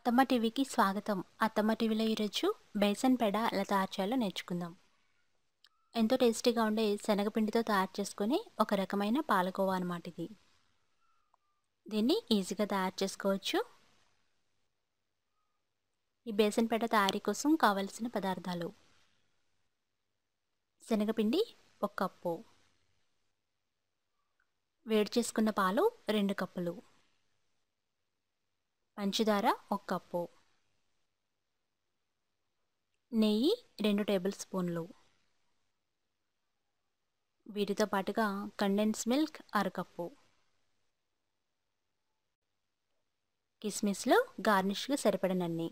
అత్తమ్మ టీవీకి స్వాగతం. అత్తమ్మ టీవీలో ఈరోజు బేసన్ పెడ ఎలా తయారు చేయాలో నేర్చుకుందాం. ఎంతో టేస్టీగా ఉండే శనగపిండితో తయారు చేసుకునే ఒక రకమైన పాలకోవా అన్నమాట ఇది. దీన్ని ఈజీగా తయారు చేసుకోవచ్చు. ఈ బేసన్ పెడ తయారీ కోసం కావలసిన పదార్థాలు: శనగపిండి 1 కప్పు, వేడి చేసుకున్న పాలు 2 కప్పులు, పంచదార 1 కప్పు, నెయ్యి 2 టేబుల్ స్పూన్లు, వీటితో పాటుగా కండెన్స్ మిల్క్ 1/2 కప్పు, కిస్మిస్లు గార్నిష్కి సరిపడనన్ని.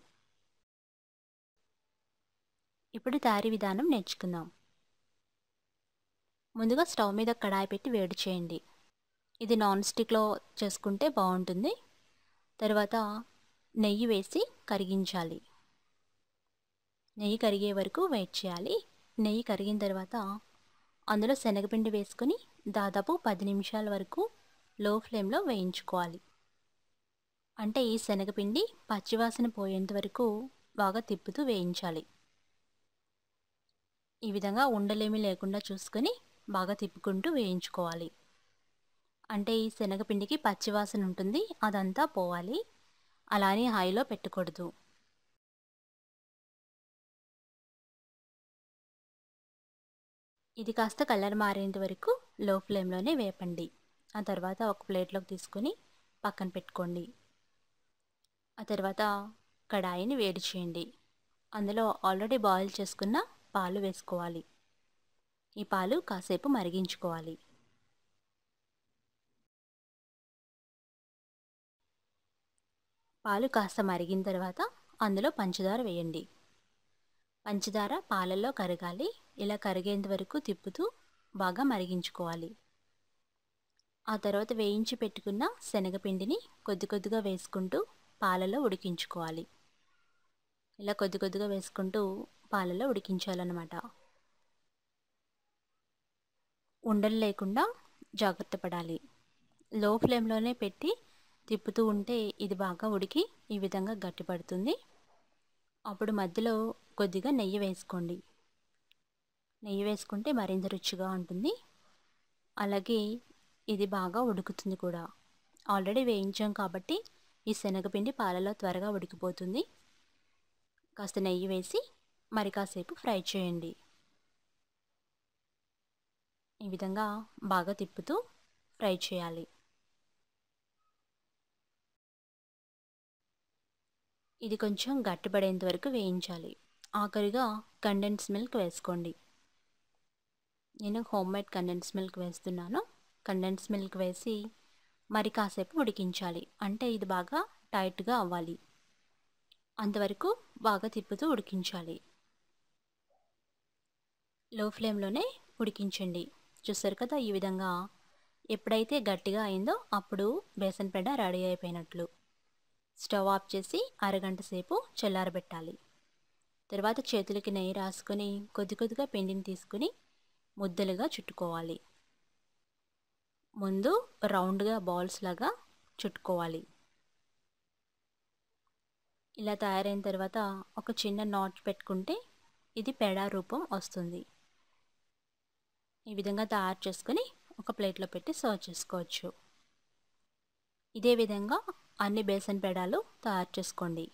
ఇప్పుడు తయారీ విధానం నేర్చుకుందాం. ముందుగా స్టవ్ మీద కడాయి పెట్టి వేడి చేయండి. ఇది నాన్ స్టిక్లో చేసుకుంటే బాగుంటుంది. తర్వాత నెయ్యి వేసి కరిగించాలి. నెయ్యి కరిగే వరకు వెయిట్ చేయాలి. నెయ్యి కరిగిన తర్వాత అందులో శనగపిండి వేసుకొని దాదాపు 10 నిమిషాల వరకు లో ఫ్లేమ్లో వేయించుకోవాలి. అంటే ఈ శనగపిండి పచ్చివాసన పోయేంత వరకు బాగా తిప్పుతూ వేయించాలి. ఈ విధంగా ఉండలేమీ లేకుండా చూసుకొని బాగా తిప్పుకుంటూ వేయించుకోవాలి. అంటే ఈ శనగపిండికి పచ్చివాసన ఉంటుంది, అదంతా పోవాలి. అలానే హైలో పెట్టకూడదు. ఇది కాస్త కలర్ మారేంత వరకు లో ఫ్లేమ్లోనే వేపండి. ఆ తర్వాత ఒక ప్లేట్లోకి తీసుకొని పక్కన పెట్టుకోండి. ఆ తర్వాత కడాయిని వేడి చేయండి. అందులో ఆల్రెడీ బాయిల్ చేసుకున్న పాలు వేసుకోవాలి. ఈ పాలు కాసేపు మరిగించుకోవాలి. పాలు కాస్త మరిగిన తర్వాత అందులో పంచదార వేయండి. పంచదార పాలల్లో కరగాలి. ఇలా కరిగేంత వరకు తిప్పుతూ బాగా మరిగించుకోవాలి. ఆ తర్వాత వేయించి పెట్టుకున్న శనగపిండిని కొద్ది కొద్దిగా వేసుకుంటూ పాలలో ఉడికించుకోవాలి. ఇలా కొద్ది కొద్దిగా వేసుకుంటూ పాలలో ఉడికించాలన్నమాట. ఉండలు లేకుండా జాగ్రత్త పడాలి. లో ఫ్లేమ్లోనే పెట్టి తిప్పుతూ ఉంటే ఇది బాగా ఉడికి ఈ విధంగా గట్టిపడుతుంది. అప్పుడు మధ్యలో కొద్దిగా నెయ్యి వేసుకోండి. నెయ్యి వేసుకుంటే మరింత రుచిగా ఉంటుంది. అలాగే ఇది బాగా ఉడుకుతుంది కూడా. ఆల్రెడీ వేయించాం కాబట్టి ఈ శనగపిండి పాలలో త్వరగా ఉడికిపోతుంది. కాస్త నెయ్యి వేసి మరి కాసేపు ఫ్రై చేయండి. ఈ విధంగా బాగా తిప్పుతూ ఫ్రై చేయాలి. ఇది కొంచెం గట్టిపడేంత వరకు వేయించాలి. ఆఖరిగా కండెన్స్ మిల్క్ వేసుకోండి. నేను హోమ్మేడ్ కండెన్స్ మిల్క్ వేస్తున్నాను. కండెన్స్ మిల్క్ వేసి మరి కాసేపు ఉడికించాలి. అంటే ఇది బాగా టైట్గా అవ్వాలి. అంతవరకు బాగా తిప్పుతూ ఉడికించాలి. లో ఫ్లేమ్లోనే ఉడికించండి. చూసారు కదా, ఈ విధంగా ఎప్పుడైతే గట్టిగా అయిందో అప్పుడు బేసన్ పెడ రెడీ అయిపోయినట్లు. స్టవ్ ఆఫ్ చేసి అరగంట సేపు చల్లారబెట్టాలి. తర్వాత చేతులకి నెయ్యి రాసుకొని కొద్ది కొద్దిగా పిండిని తీసుకుని ముద్దలుగా చుట్టుకోవాలి. ముందు రౌండ్గా బాల్స్ లాగా చుట్టుకోవాలి. ఇలా తయారైన తర్వాత ఒక చిన్న నాట్ పెట్టుకుంటే ఇది పెడ రూపం వస్తుంది. ఈ విధంగా తయారు చేసుకొని ఒక ప్లేట్లో పెట్టి సర్వ్ చేసుకోవచ్చు. ఇదే విధంగా అన్ని బేసన్ పెడాలు తయారు చేసుకోండి.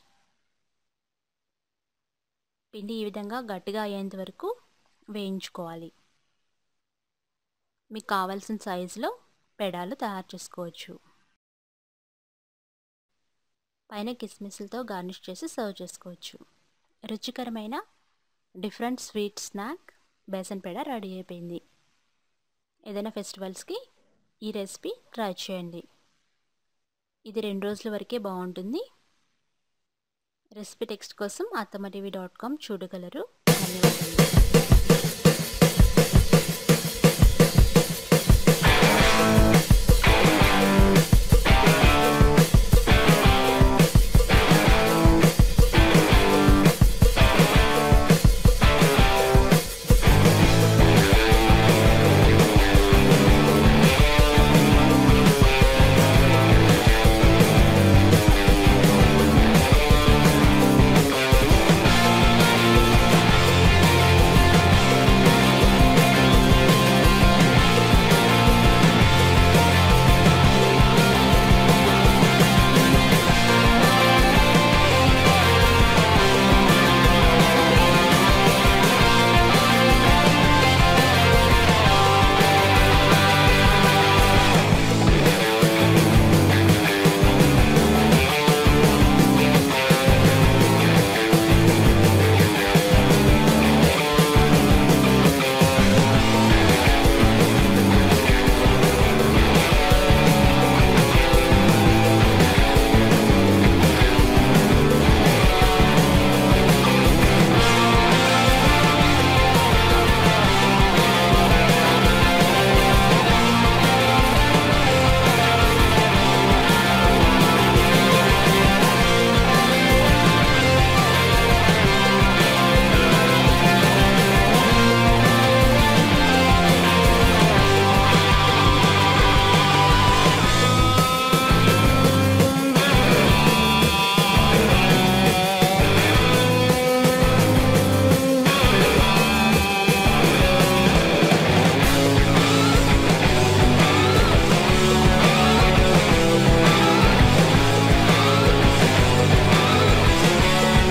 పిండి ఈ విధంగా గట్టిగా అయ్యేంత వరకు వేయించుకోవాలి. మీకు కావాల్సిన సైజులో పెడాలు తయారు చేసుకోవచ్చు. పైన కిస్మిస్లతో గార్నిష్ చేసి సర్వ్ చేసుకోవచ్చు. రుచికరమైన డిఫరెంట్ స్వీట్ స్నాక్ బేసన్ పెడ రెడీ అయిపోయింది. ఏదైనా ఫెస్టివల్స్కి ఈ రెసిపీ ట్రై చేయండి. ఇది 2 రోజుల వరకే బాగుంటుంది. రెసిపీ టెక్స్ట్ కోసం attamaTV.com చూడగలరు. ధన్యవాదాలు.